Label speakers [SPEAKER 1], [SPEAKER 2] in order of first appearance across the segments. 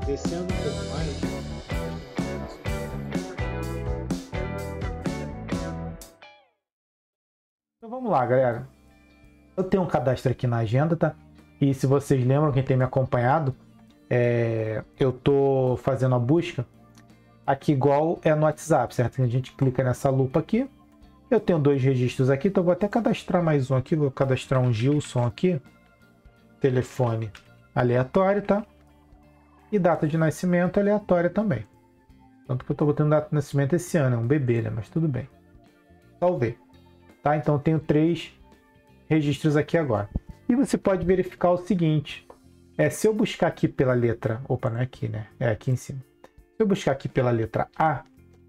[SPEAKER 1] Descendo um pouco mais. Então vamos lá, galera. Eu tenho um cadastro aqui na agenda, tá? E se vocês lembram, quem tem me acompanhado, eu tô fazendo a busca aqui igual é no WhatsApp, certo? A gente clica nessa lupa aqui. Eu tenho 2 registros aqui, então eu vou até cadastrar mais um aqui. Vou cadastrar um Gilson aqui. Telefone aleatório, tá? E data de nascimento aleatória também. Tanto que eu tô botando data de nascimento esse ano, é um bebê, né? Mas tudo bem. Salvei. Tá? Então eu tenho 3 registros aqui agora. E você pode verificar o seguinte. Se eu buscar aqui pela letra... Opa, não é aqui, né? É aqui em cima. Se eu buscar aqui pela letra A,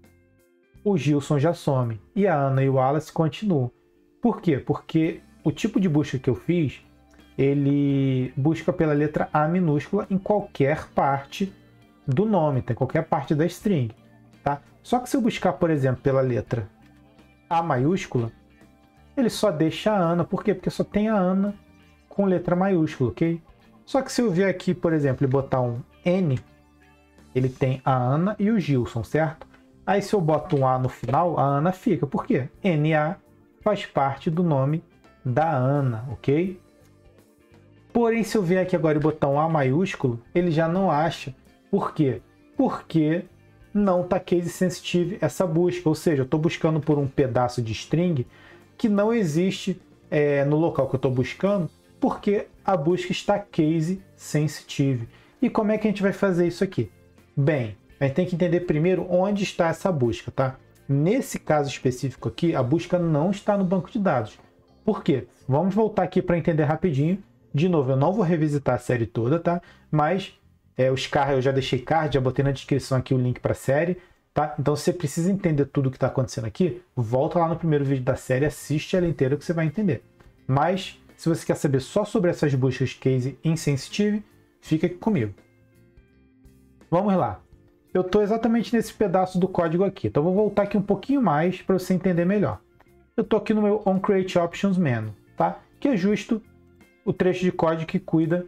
[SPEAKER 1] o Gilson já some. E a Ana e o Wallace continuam. Por quê? Porque o tipo de busca que eu fiz, ele busca pela letra A minúscula em qualquer parte do nome, em qualquer parte da string. Tá? Só que se eu buscar, por exemplo, pela letra A maiúscula, ele só deixa a Ana. Por quê? Porque só tem a Ana com letra maiúscula, ok? Só que se eu vier aqui, por exemplo, e botar um N, ele tem a Ana e o Gilson, certo? Aí se eu boto um A no final, a Ana fica. Por quê? NA faz parte do nome da Ana, ok? Porém, se eu vier aqui agora e botar um A maiúsculo, ele já não acha. Por quê? Porque não está case sensitive essa busca. Ou seja, eu estou buscando por um pedaço de string que não existe no local que eu estou buscando, porque a busca está case sensitive. E como é que a gente vai fazer isso aqui? Bem, a gente tem que entender primeiro onde está essa busca, tá? Nesse caso específico aqui, a busca não está no banco de dados. Por quê? Vamos voltar aqui para entender rapidinho. De novo, eu não vou revisitar a série toda, tá? Mas os cards eu já deixei card, já botei na descrição aqui o link para a série, tá? Então, se você precisa entender tudo o que está acontecendo aqui, volta lá no primeiro vídeo da série, assiste ela inteira que você vai entender. Mas, se você quer saber só sobre essas buscas case insensitive, fica aqui comigo. Vamos lá. Eu estou exatamente nesse pedaço do código aqui. Então, eu vou voltar aqui um pouquinho mais para você entender melhor. Eu estou aqui no meu onCreateOptions menu, tá? Que é justo o trecho de código que cuida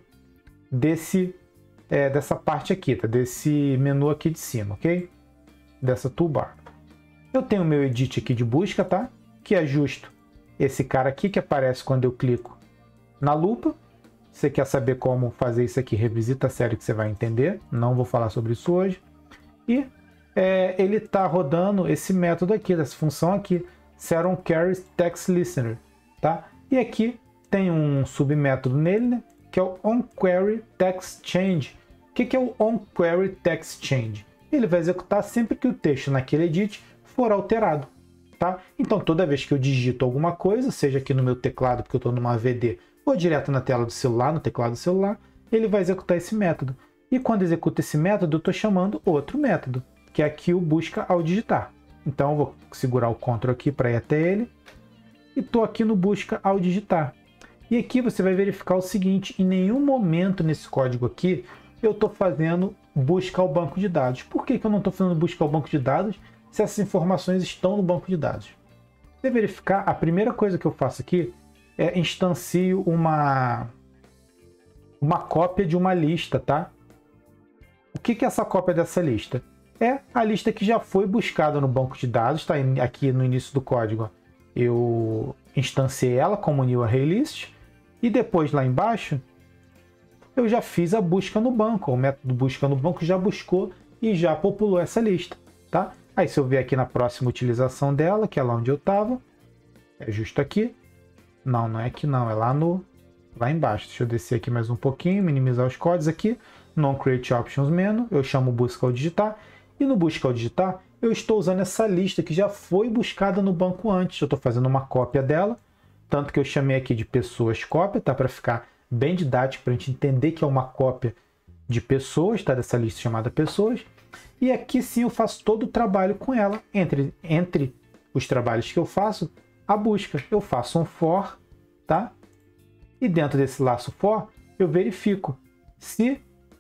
[SPEAKER 1] dessa parte aqui, tá? Desse menu aqui de cima, ok? Dessa toolbar. Eu tenho o meu edit aqui de busca, tá? Que é justo esse cara aqui que aparece quando eu clico na lupa. Você quer saber como fazer isso aqui? Revisita a série que você vai entender. Não vou falar sobre isso hoje. E ele está rodando esse método aqui, dessa função aqui, setOnQueryTextListener, tá? E aqui tem um submétodo nele, né? Que é o onQueryTextChange. O que é o onQueryTextChange? Ele vai executar sempre que o texto naquele edit for alterado, tá? Então, toda vez que eu digito alguma coisa, seja aqui no meu teclado, porque eu estou numa AVD, ou direto na tela do celular, no teclado do celular, ele vai executar esse método. E quando executa esse método, eu estou chamando outro método, que é aqui o busca ao digitar. Então, eu vou segurar o Ctrl aqui para ir até ele, e estou aqui no busca ao digitar. E aqui você vai verificar o seguinte, em nenhum momento nesse código aqui, eu estou fazendo busca ao banco de dados. Por que eu não estou fazendo busca ao banco de dados se essas informações estão no banco de dados? Para verificar, a primeira coisa que eu faço aqui é instancio uma cópia de uma lista, tá? O que é essa cópia dessa lista? É a lista que já foi buscada no banco de dados, tá? Aqui no início do código, ó, eu instanciei ela como new array list e depois lá embaixo eu já fiz a busca no banco. O método busca no banco já buscou e já populou essa lista, tá? Aí se eu ver aqui na próxima utilização dela, que é lá onde eu estava, é justo aqui. Não, não é aqui não, é lá embaixo. Deixa eu descer aqui mais um pouquinho, minimizar os códigos aqui. No onCreateOptions menu, eu chamo busca ao digitar. E no busca ao digitar, eu estou usando essa lista que já foi buscada no banco antes. Eu estou fazendo uma cópia dela, tanto que eu chamei aqui de pessoas cópia, tá? Para ficar bem didático, para a gente entender que é uma cópia de pessoas, tá? Dessa lista chamada pessoas. E aqui sim eu faço todo o trabalho com ela. Entre os trabalhos que eu faço, a busca. Eu faço um for, tá? E dentro desse laço for, eu verifico se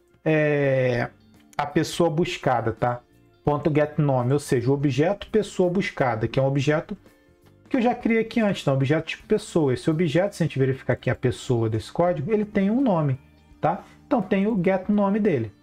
[SPEAKER 1] a pessoa buscada, tá? .getNome, ou seja, o objeto pessoa buscada, que é um objeto que eu já criei aqui antes, então, objeto tipo pessoa. Esse objeto, se a gente verificar aqui a pessoa desse código, ele tem um nome, tá? Então tem o getNome dele.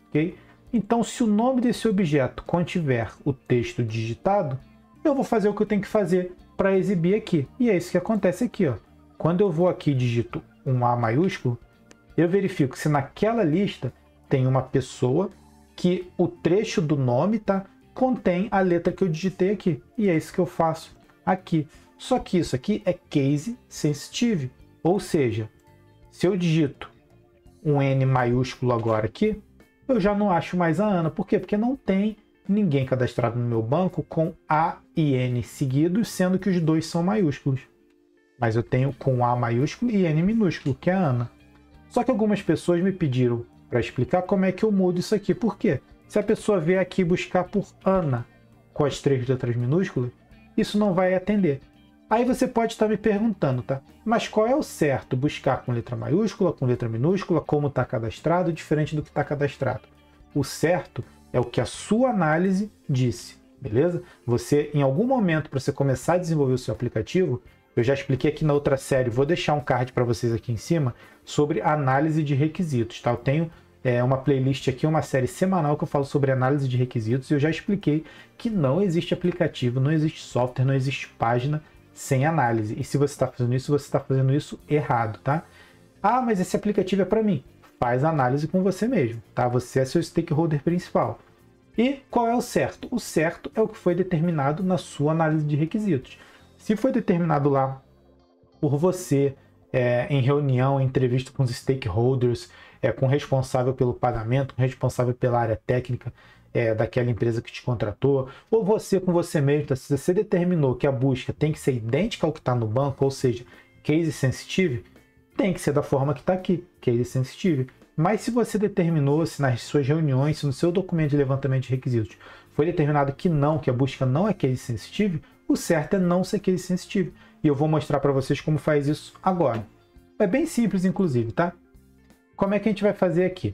[SPEAKER 1] ok? Então, se o nome desse objeto contiver o texto digitado, eu vou fazer o que eu tenho que fazer para exibir aqui. E é isso que acontece aqui, ó. Quando eu vou aqui e digito um A maiúsculo, eu verifico se naquela lista tem uma pessoa que o trecho do nome, tá, contém a letra que eu digitei aqui. E é isso que eu faço aqui. Só que isso aqui é case sensitive. Ou seja, se eu digito um N maiúsculo agora aqui, eu já não acho mais a Ana. Por quê? Porque não tem ninguém cadastrado no meu banco com A e N seguidos, sendo que os dois são maiúsculos. Mas eu tenho com A maiúsculo e N minúsculo, que é a Ana. Só que algumas pessoas me pediram para explicar como é que eu mudo isso aqui. Por quê? Se a pessoa vier aqui buscar por Ana com as 3 letras minúsculas, isso não vai atender. Aí você pode estar me perguntando, tá? Mas qual é o certo? Buscar com letra maiúscula, com letra minúscula, como está cadastrado, diferente do que está cadastrado. O certo é o que a sua análise disse, beleza? Você, em algum momento, para você começar a desenvolver o seu aplicativo, eu já expliquei aqui na outra série, vou deixar um card para vocês aqui em cima, sobre análise de requisitos, tá? Eu tenho uma playlist aqui, uma série semanal que eu falo sobre análise de requisitos, e eu já expliquei que não existe aplicativo, não existe software, não existe página sem análise. E se você está fazendo isso, você está fazendo isso errado, tá? Ah, mas esse aplicativo é para mim. Faz análise com você mesmo, tá? Você é seu stakeholder principal. E qual é o certo? O certo é o que foi determinado na sua análise de requisitos. Se foi determinado lá por você, em reunião, em entrevista com os stakeholders, com o responsável pelo pagamento, com o responsável pela área técnica daquela empresa que te contratou, ou você com você mesmo, se você determinou que a busca tem que ser idêntica ao que está no banco, ou seja, case sensitive, tem que ser da forma que está aqui, case sensitive. Mas se você determinou, se nas suas reuniões, se no seu documento de levantamento de requisitos foi determinado que não, que a busca não é case sensitive, o certo é não ser case sensitive. E eu vou mostrar para vocês como faz isso agora. É bem simples, inclusive, tá? Como é que a gente vai fazer aqui?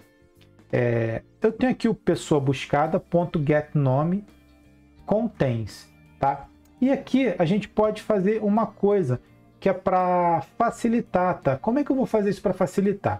[SPEAKER 1] Eu tenho aqui o pessoa buscada.getNome contains, tá? E aqui a gente pode fazer uma coisa que é para facilitar, tá? Como é que eu vou fazer isso para facilitar?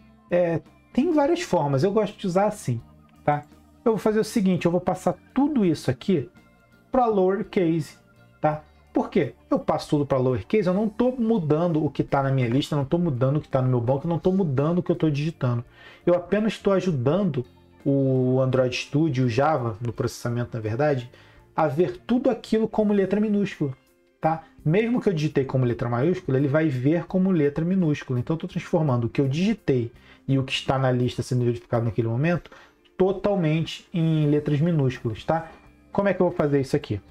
[SPEAKER 1] Tem várias formas, eu gosto de usar assim, tá? Eu vou fazer o seguinte, eu vou passar tudo isso aqui para lowercase, tá? Por quê? Eu passo tudo para lowercase, eu não estou mudando o que está na minha lista, não estou mudando o que está no meu banco, não estou mudando o que eu estou digitando. Eu apenas estou ajudando o Android Studio, o Java, no processamento, na verdade, a ver tudo aquilo como letra minúscula, tá? Mesmo que eu digitei como letra maiúscula, ele vai ver como letra minúscula. Então, eu estou transformando o que eu digitei e o que está na lista sendo verificado naquele momento totalmente em letras minúsculas, tá? Como é que eu vou fazer isso aqui?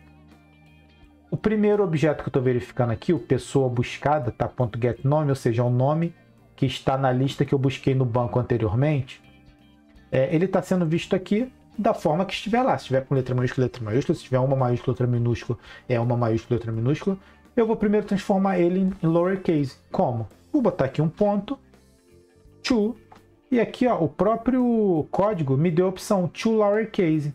[SPEAKER 1] O primeiro objeto que eu estou verificando aqui, o pessoa buscada, tá? .getNome, ou seja, é o nome que está na lista que eu busquei no banco anteriormente. Ele está sendo visto aqui da forma que estiver lá. Se estiver com letra maiúscula, se tiver uma maiúscula, letra minúscula, uma maiúscula, letra minúscula, eu vou primeiro transformar ele em lowercase. Como? Vou botar aqui um ponto, to, e aqui ó, o próprio código me deu a opção to lowercase.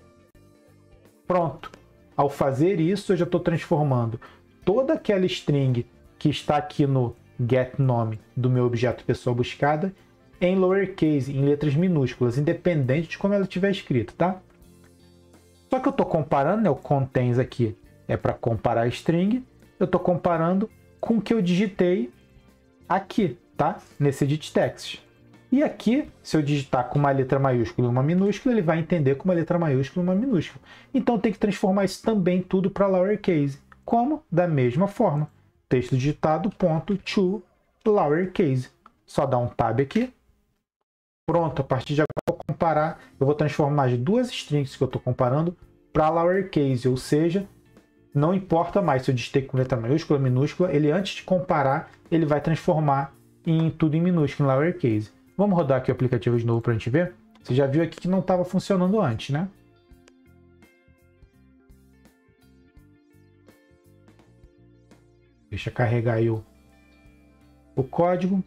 [SPEAKER 1] Pronto. Ao fazer isso, eu já estou transformando toda aquela string que está aqui no getNome do meu objeto pessoa buscada em lowercase, em letras minúsculas, independente de como ela estiver escrita, tá? Só que eu estou comparando, né, o contains aqui é para comparar a string, eu estou comparando com o que eu digitei aqui, tá? Nesse edit text. E aqui, se eu digitar com uma letra maiúscula e uma minúscula, ele vai entender com uma letra maiúscula e uma minúscula. Então tem que transformar isso também tudo para lowercase. Como? Da mesma forma. Texto digitado, ponto, to, lowercase. Só dá um tab aqui. Pronto, a partir de agora eu vou comparar, eu vou transformar as duas strings que eu estou comparando para lowercase, ou seja, não importa mais se eu digitei com letra maiúscula ou minúscula, ele antes de comparar, ele vai transformar em tudo em minúsculo, em lowercase. Vamos rodar aqui o aplicativo de novo para a gente ver. Você já viu aqui que não estava funcionando antes, né? Deixa carregar aí o código.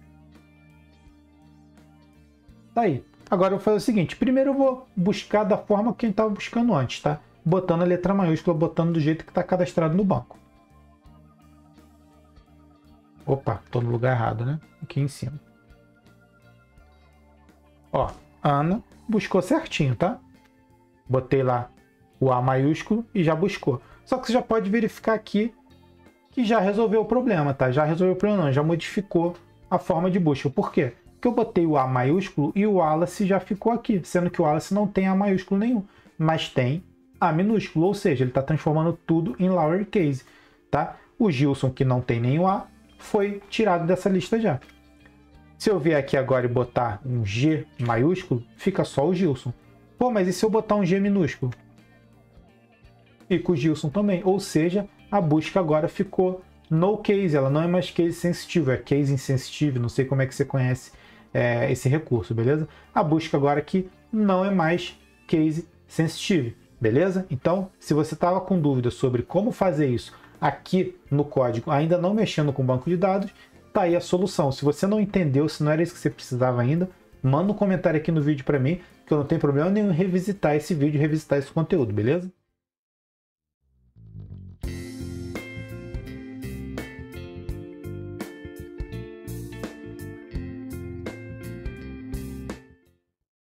[SPEAKER 1] Tá aí. Agora eu vou fazer o seguinte. Primeiro eu vou buscar da forma que a gente estava buscando antes, tá? Botando a letra maiúscula, botando do jeito que está cadastrado no banco. Opa, estou no lugar errado, né? Aqui em cima. Ó, Ana buscou certinho, tá? Botei lá o A maiúsculo e já buscou. Só que você já pode verificar aqui que já resolveu o problema, tá? Já resolveu o problema, não, já modificou a forma de busca. Por quê? Porque eu botei o A maiúsculo e o Wallace já ficou aqui, sendo que o Wallace não tem A maiúsculo nenhum, mas tem A minúsculo, ou seja, ele está transformando tudo em lowercase, tá? O Gilson, que não tem nenhum A, foi tirado dessa lista já. Se eu vier aqui agora e botar um G maiúsculo, fica só o Gilson. Pô, mas e se eu botar um G minúsculo? Fica o Gilson também, ou seja, a busca agora ficou no case, ela não é mais case sensitive, é case insensitive, não sei como é que você conhece esse recurso, beleza? A busca agora aqui não é mais case sensitive, beleza? Então, se você estava com dúvida sobre como fazer isso aqui no código, ainda não mexendo com o banco de dados, tá aí a solução. Se você não entendeu, se não era isso que você precisava ainda, manda um comentário aqui no vídeo para mim, que eu não tenho problema nenhum em revisitar esse vídeo, revisitar esse conteúdo, beleza?